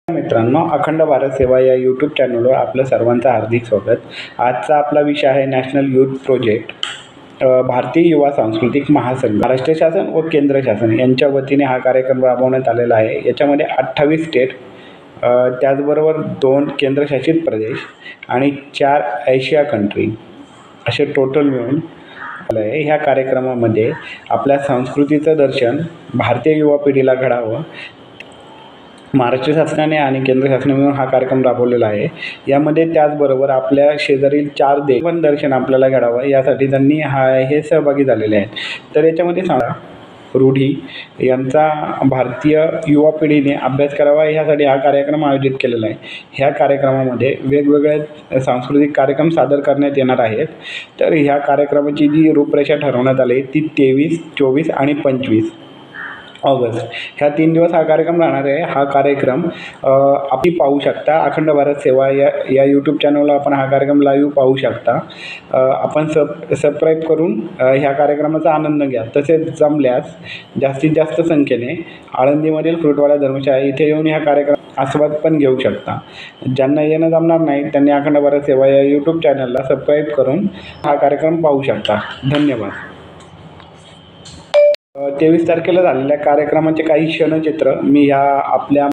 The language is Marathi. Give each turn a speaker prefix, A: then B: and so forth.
A: मित्रांनो, अखंड भारत सेवा या यूट्यूब चॅनलवर आपलं सर्वांचं हार्दिक स्वागत. आजचा आपला विषय आहे national youth project. Bharatiya Yuva सांस्कृतिक महासंघ, महाराष्ट्र शासन व केंद्र शासन यांच्या वतीने हा कार्यक्रम राबवण्यात आलेला आहे. याच्यामध्ये 28 स्टेट, त्याचबरोबर 2 केंद्रशासित प्रदेश आणि 4 एशिया कंट्री असे टोटल मिळून आलं आहे. ह्या कार्यक्रमामध्ये आपल्या संस्कृतीचं दर्शन भारतीय युवा पिढीला घडावं, महाराष्ट्र शासनाने आणि केंद्र शासनाने मिळून हा कार्यक्रम राबवलेला आहे. यामध्ये त्याचबरोबर आपल्या शेजारील 4 देश पण दर्शन आपल्याला घडावं यासाठी त्यांनी हे सहभागी झालेले आहेत. तर याच्यामध्ये सांगा, रूढी यांचा भारतीय युवा पिढीने अभ्यास करावा यासाठी हा कार्यक्रम आयोजित केलेला आहे. ह्या कार्यक्रमामध्ये वेगवेगळे सांस्कृतिक कार्यक्रम सादर करण्यात येणार आहेत. तर ह्या कार्यक्रमाची जी रूपरेषा ठरवण्यात आली ती 23, 24 आणि 25 ऑगस्ट ह्या 3 दिवस हा कार्यक्रम राहणार आहे. हा कार्यक्रम आपण पाहू शकता. अखंड भारत सेवा या यूट्यूब चॅनलला आपण हा कार्यक्रम लाईव्ह पाहू शकता. आपण सबस्क्राईब करून ह्या कार्यक्रमाचा आनंद घ्या. तसेच जमल्यास जास्तीत जास्त संख्येने आळंदीमधील फ्रूटवाला धर्मशाळा इथे येऊन ह्या कार्यक्रम आस्वाद पण घेऊ शकता. ज्यांना येणं जमणार नाही त्यांनी अखंड भारत सेवा या यूट्यूब चॅनलला सबस्क्राईब करून हा कार्यक्रम पाहू शकता. धन्यवाद. 23 तारखेला झालेल्या कार्यक्रमाचे काही क्षणचित्र मी ह्या आपल्या